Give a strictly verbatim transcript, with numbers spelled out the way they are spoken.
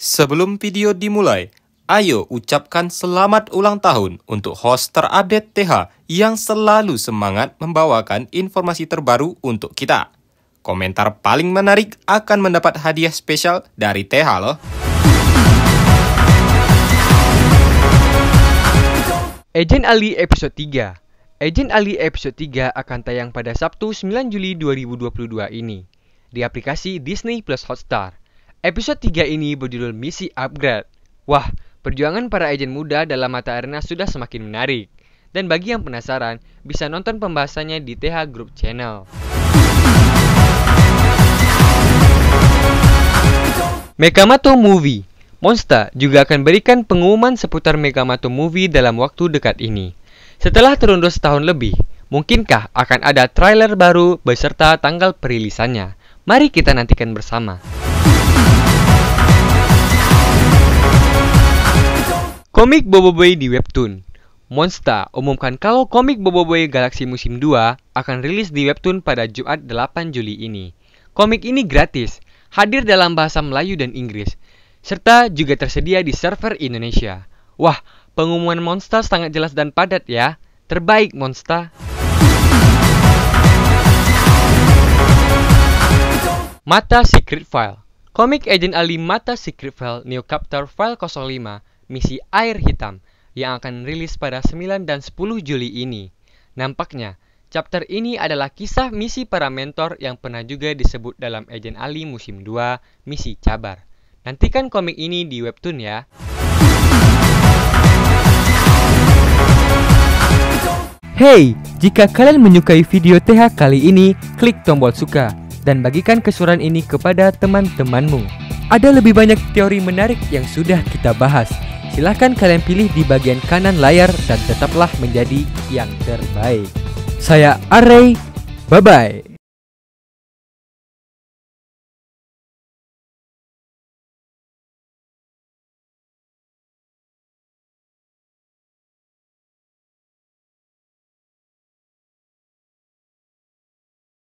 Sebelum video dimulai, ayo ucapkan selamat ulang tahun untuk host terupdate T H yang selalu semangat membawakan informasi terbaru untuk kita. Komentar paling menarik akan mendapat hadiah spesial dari T H loh. Agent Ali episode tiga. Agent Ali episode tiga akan tayang pada Sabtu sembilan Juli dua ribu dua puluh dua ini di aplikasi Disney Plus Hotstar. Episode tiga ini berjudul Misi Upgrade. Wah, perjuangan para agen muda dalam mata arena sudah semakin menarik. Dan bagi yang penasaran, bisa nonton pembahasannya di T H Group Channel. Megamato Movie. Monster juga akan berikan pengumuman seputar Megamato Movie dalam waktu dekat ini. Setelah terundur setahun lebih, mungkinkah akan ada trailer baru beserta tanggal perilisannya? Mari kita nantikan bersama. Komik Boboiboy di Webtoon. Monster umumkan kalau komik Boboiboy Galaxy Musim dua akan rilis di Webtoon pada Jumat delapan Juli ini. Komik ini gratis, hadir dalam bahasa Melayu dan Inggris, serta juga tersedia di server Indonesia. Wah, pengumuman Monster sangat jelas dan padat ya. Terbaik Monster. Mata Secret File. Komik Agent Ali Mata Secret File New Chapter File nol lima Misi Air Hitam yang akan rilis pada sembilan dan sepuluh Juli ini. Nampaknya, chapter ini adalah kisah misi para mentor yang pernah juga disebut dalam Agent Ali Musim dua Misi Cabar. Nantikan komik ini di Webtoon ya. Hey, jika kalian menyukai video T H kali ini, klik tombol suka dan bagikan keseruan ini kepada teman-temanmu. Ada lebih banyak teori menarik yang sudah kita bahas. Silahkan kalian pilih di bagian kanan layar dan tetaplah menjadi yang terbaik. Saya Arey, bye-bye.